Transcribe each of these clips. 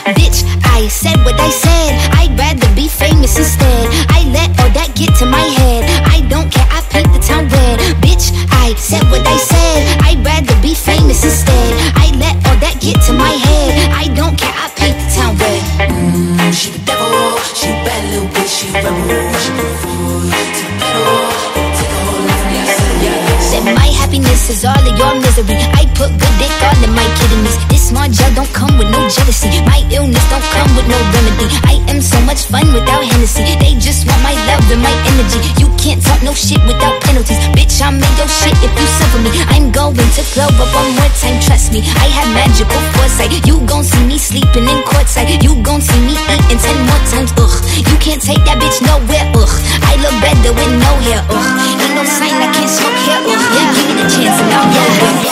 Bitch, I said what I said. I'd rather be famous instead. I let all that get to my head. I don't care, I paint the town red. Bitch, I said what I said. I'd rather be famous instead. I let all that get to my head. I don't care, I paint the town red. She the devil, she a bad little bitch, she a rebel. She put food to the pedal, take a whole life from me. Said my happiness is all of your misery. I put good dick all in my kidneys. This small gel don't come with no jealousy. My illness don't come with no remedy. I am so much fun without Hennessy. They just want my love and my energy. You can't talk no shit without penalties. Bitch, I'm in your shit if you suffer me. I'm going to glow up one more time, trust me. I have magical foresight. You gon' see me sleeping in courtside. You gon' see me eating 10 more times, ugh. You can't take that bitch nowhere, ugh. I look better with no hair, ugh. Ain't no sign I can't smoke hair, ugh. Yeah, give me the chance and I'll get it.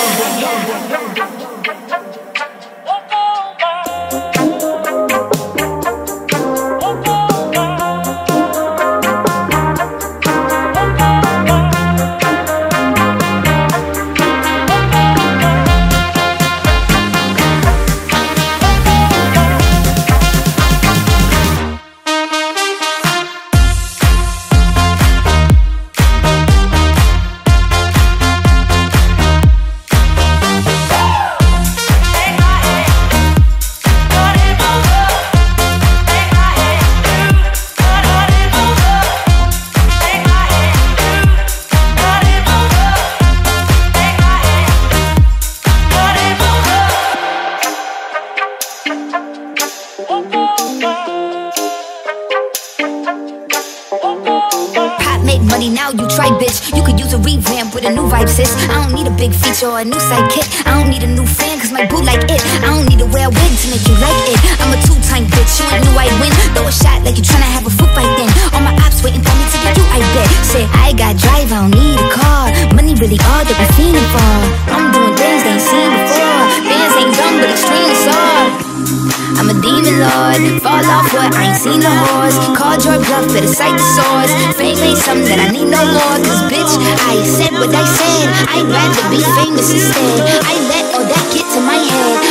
Money now, you try, bitch. You could use a revamp with a new vibe, sis. I don't need a big feature or a new sidekick. I don't need a new fan, cause my boo like it. I don't need to wear a wig to make you like it. I'm a two-time bitch, you ain't knew I'd win. Throw a shot like you tryna have a foot fight then. All my ops waiting for me to get you, I bet. Say, I got drive, I don't need a car. Money really all that we feeling for. I'm doing things they ain't seen before. Bands ain't dumb, but extremely soft. I'm a demon lord, fall off what I ain't seen no horse. Called your bluff, better cite the source. Fame ain't something that I need no more. Cause bitch, I said what I said. I'd rather be famous instead. I let all that get to my head.